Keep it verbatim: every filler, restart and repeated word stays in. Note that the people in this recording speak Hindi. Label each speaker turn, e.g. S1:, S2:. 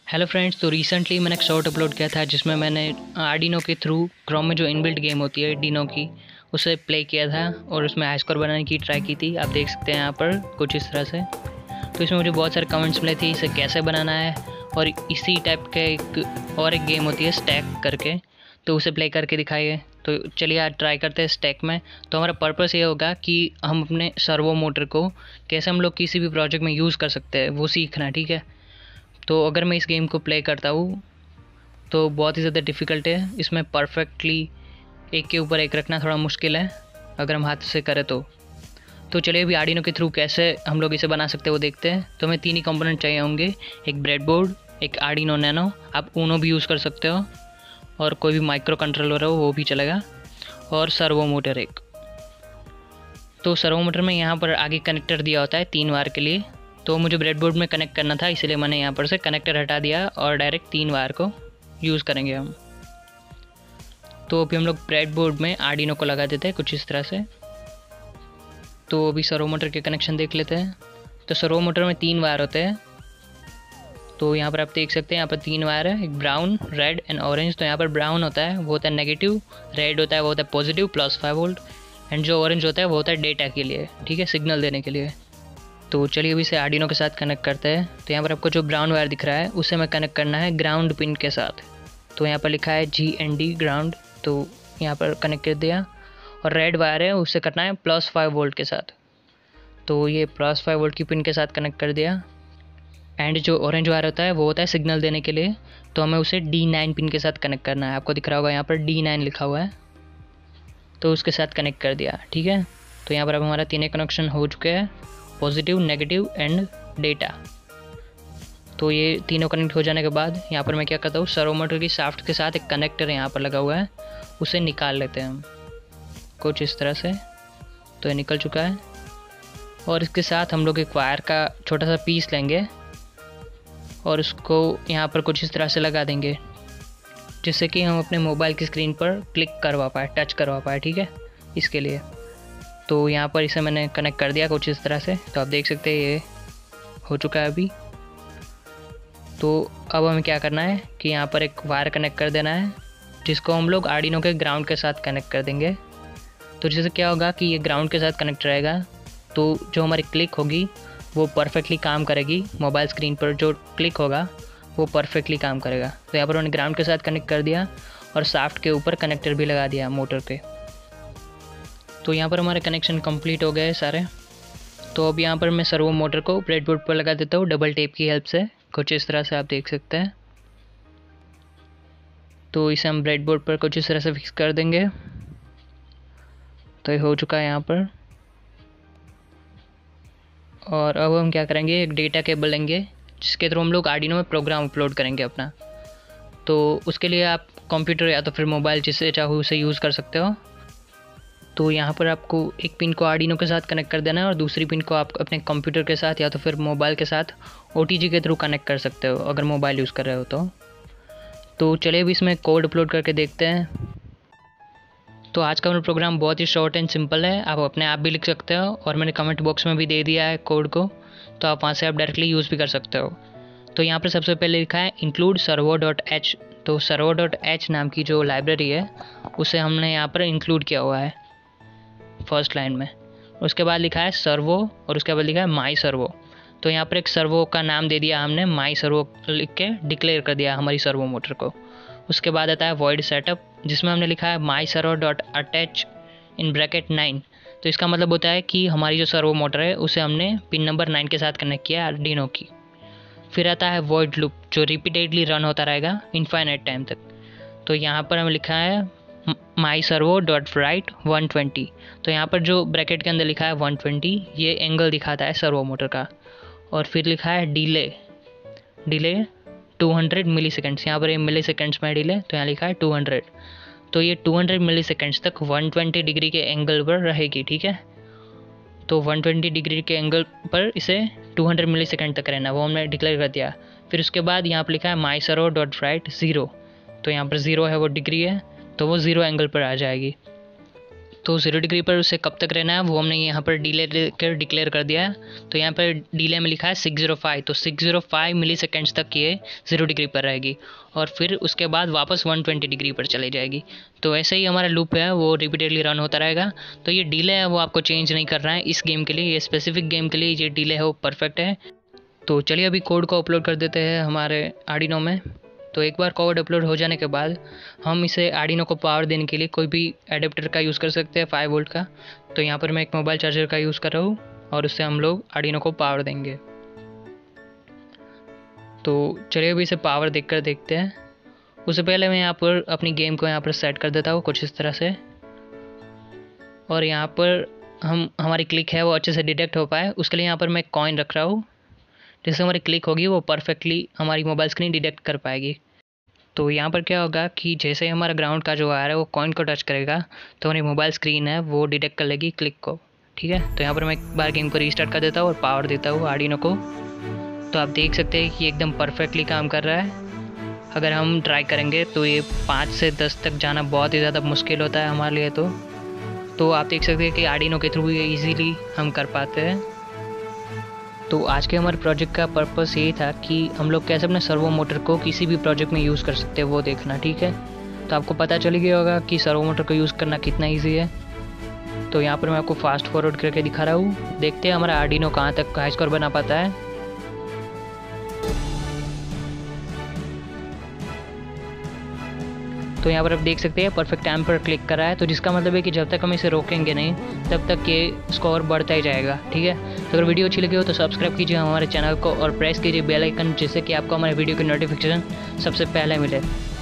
S1: हेलो फ्रेंड्स, तो रिसेंटली मैंने एक शॉर्ट अपलोड किया था जिसमें मैंने आर्डिनो के थ्रू क्रोम में जो इनबिल्ट गेम होती है डिनो की उसे प्ले किया था और उसमें हाई स्कोर बनाने की ट्राई की थी। आप देख सकते हैं यहाँ पर कुछ इस तरह से। तो इसमें मुझे बहुत सारे कमेंट्स मिले थे इसे कैसे बनाना है, और इसी टाइप के एक और एक गेम होती है स्टैक करके, तो उसे प्ले करके दिखाइए। तो चलिए आज ट्राई करते हैं स्टैक में। तो हमारा पर्पस ये होगा कि हम अपने सर्वो मोटर को कैसे हम लोग किसी भी प्रोजेक्ट में यूज़ कर सकते हैं वो सीखना, ठीक है। तो अगर मैं इस गेम को प्ले करता हूँ तो बहुत ही ज़्यादा डिफ़िकल्ट है, इसमें परफेक्टली एक के ऊपर एक रखना थोड़ा मुश्किल है अगर हम हाथ से करें तो। तो चलिए अभी आर्डिनो के थ्रू कैसे हम लोग इसे बना सकते हैं वो देखते हैं। तो हमें तीन ही कंपोनेंट चाहिए होंगे, एक ब्रेडबोर्ड, एक आर्डिनो नैनो, आप ऊनो भी यूज़ कर सकते हो, और कोई भी माइक्रो कंट्रोलर हो वो भी चलेगा, और सर्वो मोटर एक। तो सर्वो मोटर में यहाँ पर आगे कनेक्टर दिया होता है तीन वार के लिए, तो मुझे ब्रेडबोर्ड में कनेक्ट करना था इसलिए मैंने यहाँ पर से कनेक्टर हटा दिया और डायरेक्ट तीन वायर को यूज़ करेंगे हम। तो अभी हम लोग ब्रेडबोर्ड में आर्डिनो को लगा देते हैं कुछ इस तरह से। तो अभी सर्वो मोटर के कनेक्शन देख लेते हैं। तो सर्वो मोटर में तीन वायर होते हैं, तो यहाँ पर आप देख सकते हैं यहाँ पर तीन वायर है, एक ब्राउन, रेड एंड ऑरेंज। तो यहाँ पर ब्राउन होता है वो होता है नेगेटिव, रेड होता है वो होता है positive plus five volt, and जो ऑरेंज होता है वो होता है डेटा के लिए, ठीक है, सिग्नल देने के लिए। तो चलिए अभी इसे आर्डिनो के साथ कनेक्ट करते हैं। तो यहाँ पर आपको जो ब्राउन वायर दिख रहा है उसे हमें कनेक्ट करना है ग्राउंड पिन के साथ। तो यहाँ पर लिखा है जी एन डी ग्राउंड, तो यहाँ पर कनेक्ट कर दिया। और रेड वायर है उसे करना है प्लस फाइव वोल्ट के साथ, तो ये प्लस फाइव वोल्ट की पिन के साथ कनेक्ट कर दिया। एंड जो ऑरेंज वायर होता है वो होता है सिग्नल देने के लिए, तो हमें उसे डी नाइन पिन के साथ कनेक्ट करना है। आपको दिख रहा होगा यहाँ पर डी नाइन लिखा हुआ है, तो उसके साथ कनेक्ट कर दिया, ठीक है। तो यहाँ पर अब हमारा तीनों कनेक्शन हो चुके हैं, पॉजिटिव, नेगेटिव एंड डेटा। तो ये तीनों कनेक्ट हो जाने के बाद यहाँ पर मैं क्या करता हूँ, सर्वो मोटर की शाफ्ट के साथ एक कनेक्टर यहाँ पर लगा हुआ है उसे निकाल लेते हैं हम कुछ इस तरह से। तो ये निकल चुका है, और इसके साथ हम लोग एक वायर का छोटा सा पीस लेंगे और उसको यहाँ पर कुछ इस तरह से लगा देंगे जिससे कि हम अपने मोबाइल की स्क्रीन पर क्लिक करवा पाए, टच करवा पाए, ठीक है, इसके लिए। तो यहाँ पर इसे मैंने कनेक्ट कर दिया कुछ इस तरह से। तो आप देख सकते हैं ये हो चुका है अभी। तो अब हमें क्या करना है कि यहाँ पर एक वायर कनेक्ट कर देना है जिसको हम लोग आर्डिनो के ग्राउंड के साथ कनेक्ट कर देंगे। तो जिससे क्या होगा कि ये ग्राउंड के साथ कनेक्ट रहेगा, तो जो हमारी क्लिक होगी वो परफेक्टली काम करेगी, मोबाइल स्क्रीन पर जो क्लिक होगा वो परफेक्टली काम करेगा। तो यहाँ पर उन्होंने ग्राउंड के साथ कनेक्ट कर दिया और शाफ्ट के ऊपर कनेक्टर भी लगा दिया मोटर के। तो यहाँ पर हमारे कनेक्शन कंप्लीट हो गए सारे। तो अब यहाँ पर मैं सर्वो मोटर को ब्रेडबोर्ड पर लगा देता हूँ डबल टेप की हेल्प से, कुछ इस तरह से आप देख सकते हैं। तो इसे हम ब्रेडबोर्ड पर कुछ इस तरह से फिक्स कर देंगे। तो ये हो चुका है यहाँ पर। और अब हम क्या करेंगे, एक डेटा केबल लेंगे जिसके थ्रू हम लोग आर्डिनो में प्रोग्राम अपलोड करेंगे अपना। तो उसके लिए आप कंप्यूटर या तो फिर मोबाइल जिससे चाहो उसे यूज़ कर सकते हो। तो यहाँ पर आपको एक पिन को आर्डिनो के साथ कनेक्ट कर देना है और दूसरी पिन को आप अपने कंप्यूटर के साथ या तो फिर मोबाइल के साथ ओ टी जी के थ्रू कनेक्ट कर सकते हो अगर मोबाइल यूज़ कर रहे हो तो। तो चलिए अभी इसमें कोड अपलोड करके देखते हैं। तो आज का मेरा प्रोग्राम बहुत ही शॉर्ट एंड सिंपल है, आप अपने आप भी लिख सकते हो और मैंने कमेंट बॉक्स में भी दे दिया है कोड को, तो आप वहाँ से आप डायरेक्टली यूज़ भी कर सकते हो। तो यहाँ पर सबसे पहले लिखा है इंक्लूड सर्वो डॉट एच। तो सर्वो डॉट एच नाम की जो लाइब्रेरी है उसे हमने यहाँ पर इंक्लूड किया हुआ है फर्स्ट लाइन में। उसके बाद लिखा है सर्वो और उसके बाद लिखा है माई सर्वो। तो यहाँ पर एक सर्वो का नाम दे दिया हमने, माई सर्वो लिख के डिक्लेयर कर दिया हमारी सर्वो मोटर को। उसके बाद आता है वॉइड सेटअप जिसमें हमने लिखा है my servo dot attach in bracket nine. तो इसका मतलब होता है कि हमारी जो सर्वो मोटर है उसे हमने पिन नंबर नाइन के साथ कनेक्ट किया आर्डिनो की। फिर आता है वॉइड लूप जो रिपीटेडली रन होता रहेगा इनफाइनाइट टाइम तक। तो यहाँ पर हमें लिखा है my servo dot write one twenty. तो यहाँ पर जो ब्रैकेट के अंदर लिखा है वन ट्वेंटी, ये एंगल दिखाता है सर्वो मोटर का। और फिर लिखा है delay, delay two hundred milliseconds. यहाँ पर ये मिली सेकेंड्स में डिले, तो यहाँ लिखा है टू हंड्रेड। तो ये टू हंड्रेड मिली सेकेंड्स तक वन ट्वेंटी डिग्री के एंगल पर रहेगी, ठीक है। तो वन ट्वेंटी डिग्री के एंगल पर इसे टू हंड्रेड मिली सेकेंड तक रहना, वो हमने डिक्लेयर कर दिया। फिर उसके बाद यहाँ पर लिखा है my servo dot write zero. तो यहाँ पर ज़ीरो है वो डिग्री है, तो वो ज़ीरो एंगल पर आ जाएगी। तो ज़ीरो डिग्री पर उसे कब तक रहना है वो हमने यहाँ पर डीले कर डिक्लेयर कर दिया है। तो यहाँ पर डीले में लिखा है सिक्स ज़ीरो फाइव, तो six zero five milliseconds तक ये ज़ीरो डिग्री पर रहेगी और फिर उसके बाद वापस वन ट्वेंटी डिग्री पर चली जाएगी। तो ऐसे ही हमारा लूप है वो रिपीटेडली रन होता रहेगा। तो ये डीले है वो आपको चेंज नहीं करना है इस गेम के लिए, ये स्पेसिफिक गेम के लिए ये डीले है वो परफेक्ट है। तो चलिए अभी कोड को अपलोड कर देते हैं हमारे आर्डिनो में। तो एक बार कोड अपलोड हो जाने के बाद हम इसे आर्डिनो को पावर देने के लिए कोई भी एडेप्टर का यूज़ कर सकते हैं फाइव वोल्ट का। तो यहाँ पर मैं एक मोबाइल चार्जर का यूज़ कर रहा हूँ और उससे हम लोग आर्डिनो को पावर देंगे। तो चलिए अभी इसे पावर देखकर देखते हैं। उससे पहले मैं यहाँ पर अपनी गेम को यहाँ पर सेट कर देता हूँ कुछ इस तरह से, और यहाँ पर हम हमारी क्लिक है वो अच्छे से डिटेक्ट हो पाए उसके लिए यहाँ पर मैं कॉइन रख रहा हूँ, जिससे हमारी क्लिक होगी वो परफेक्टली हमारी मोबाइल स्क्रीन डिटेक्ट कर पाएगी। तो यहाँ पर क्या होगा कि जैसे ही हमारा ग्राउंड का जो वायर है वो कॉइन को टच करेगा तो हमारी मोबाइल स्क्रीन है वो डिटेक्ट कर लेगी क्लिक को। ठीक है, तो यहाँ पर मैं एक बार गेम को रीस्टार्ट कर देता हूँ और पावर देता हूँ आर्डिनो को। तो आप देख सकते हैं कि एकदम परफेक्टली काम कर रहा है। अगर हम ट्राई करेंगे तो ये पाँच से दस तक जाना बहुत ही ज़्यादा मुश्किल होता है हमारे लिए। तो तो आप देख सकते हैं कि आर्डिनो के थ्रू ये ईजीली हम कर पाते हैं। तो आज के हमारे प्रोजेक्ट का पर्पस यही था कि हम लोग कैसे अपने सर्वो मोटर को किसी भी प्रोजेक्ट में यूज़ कर सकते हैं वो देखना। ठीक है, तो आपको पता चल गया होगा कि सर्वो मोटर को यूज़ करना कितना इजी है। तो यहाँ पर मैं आपको फास्ट फॉरवर्ड करके दिखा रहा हूँ, देखते हैं हमारा आर्डिनो कहाँ तक हाई स्कोर बना पाता है। तो यहाँ पर आप देख सकते हैं परफेक्ट टाइम पर क्लिक कर रहा है, तो जिसका मतलब है कि जब तक हम इसे रोकेंगे नहीं तब तक ये स्कोर बढ़ता ही जाएगा। ठीक है, तो अगर वीडियो अच्छी लगी हो तो सब्सक्राइब कीजिए हमारे चैनल को और प्रेस कीजिए बेल आइकन, जिससे कि आपको हमारे वीडियो की नोटिफिकेशन सबसे पहले मिले।